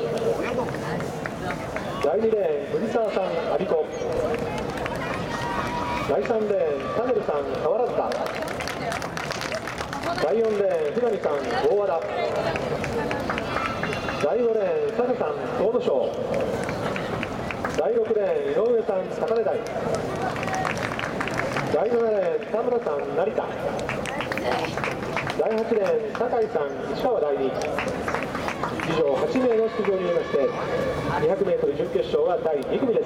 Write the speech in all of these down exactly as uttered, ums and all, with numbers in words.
だいにレーン藤沢さん我孫子、だいさんレーン田辺さん川原塚、だいよんレーン船見さん大和田、だいごレーン佐賀さん東野省、だいろくレーン井上さん高根台、だいななレーン田村さん成田、だいはちレーン酒井さん石川第二。以上はち名の出場によりまして にひゃくメートル 準決勝はだいに組です。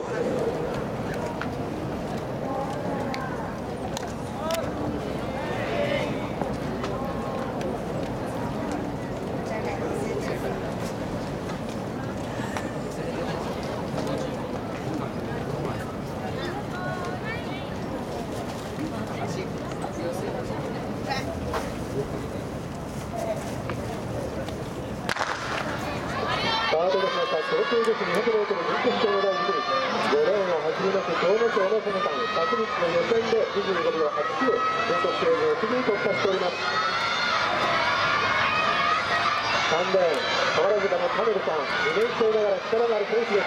スタートいたしました高級女子 にひゃくメートル 準決勝のだいに組、ごレーンを走ります東野省の佐野さん、昨日の予選でにじゅうごびょうはちきゅう、全国シリーズを次に突破しております。さんレーン川原塚の田辺さん、にねん生ながら力のある選手です。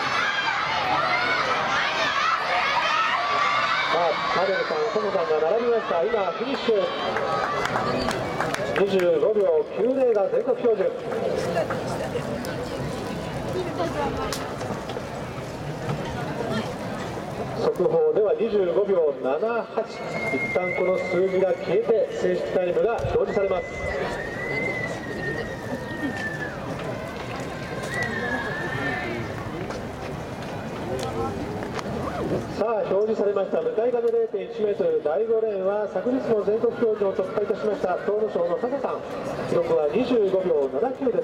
さあ田辺さん、佐野さんが並びました。今フィニッシュ、にじゅうごびょうきゅうゼロが全国標準。速報ではにじゅうごびょうななはち、一旦この数字が消えて正式タイムが表示されます。さあ表示されました向かい風 れいてんいちメートル、だいごレーンは昨日の全国標準を突破いたしました東野省の佐賀さん、記録はにじゅうごびょうななきゅうです。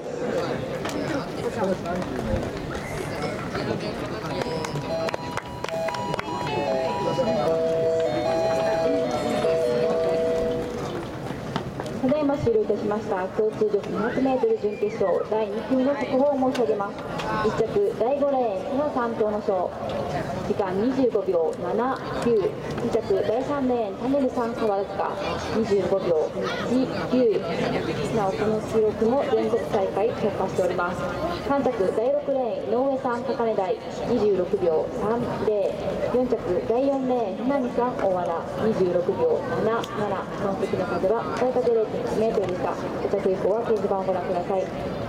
ただいま終了いたしました共通女子 にひゃくメートル 準決勝だいに組の速報を申し上げます。いっ着だいごレーン佐野さん東野省、時間にじゅうごびょうななきゅう、に着だいさんレーン田辺さん川原塚にじゅうごびょういちきゅう、なおこの記録も全国大会突破しております。さん着だいろくレーン井上さん高根台にじゅうろくびょうさんゼロ、よん着だいよんレーン船見さん大和田にじゅうろくびょうなななな、その時の風は向かい風 れいてんいちメートルでした。ご着以降は掲示板をご覧ください。